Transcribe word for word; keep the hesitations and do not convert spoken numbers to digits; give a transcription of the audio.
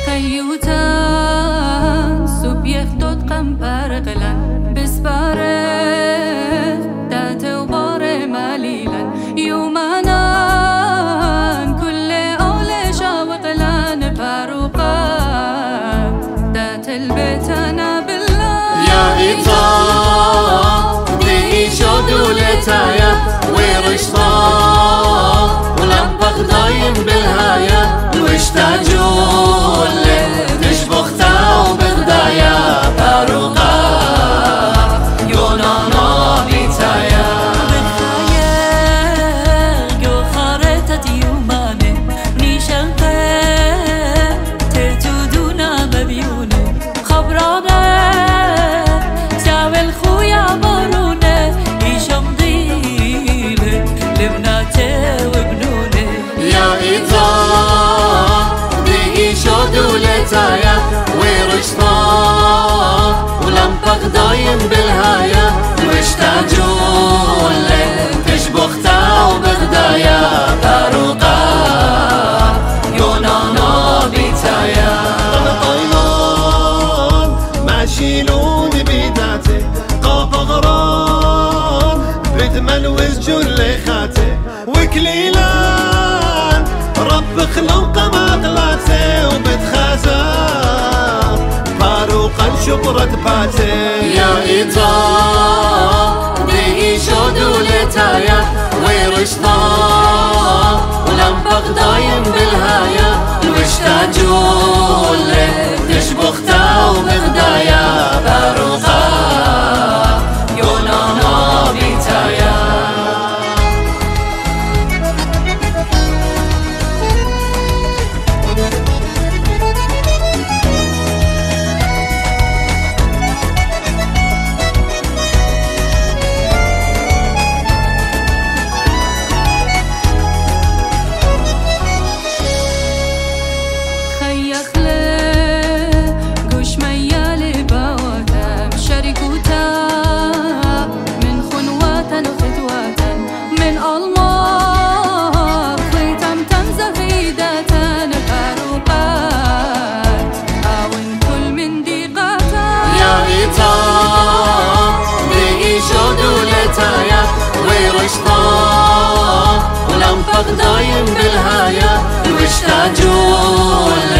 خيوتان سوبيخ دوت قمبر غلان بسبارك دات وبار ماليلا يومانان كل أولي شاوقلان باروقات دات البيت أنا بالله يا إيطال دي شودولتايا ويرشطا ولمبق دايم بالهايا واشتاجول تشبختا وبغدايا باروقا يونانا بيتايا بخايا جو خارتت يوماني نيشنقه تتودونا مبيونه خبرانه ساوي الخويا بارونه يشم ضيله لبناته وبنونه يا إيطال دي شودولتايا ويرشطا ولمبق دايم بالهايا واشتاجول تشبختا وبغدايا باروقا يونانا بيتايا طيلان ماشيلون بيداتي قاف غران بتملوز جليخاتي وكليلان رب خلوق مغلاتي وبتخازان باروقا شبرة باتي يا إيطال دي شودولتايا ويرشطا ولمبق دايم بالهايا واشتاجول تشبختا وبغدايا باروقا يونانا بيتايا ولمبق دايم بالهايا واشتاجول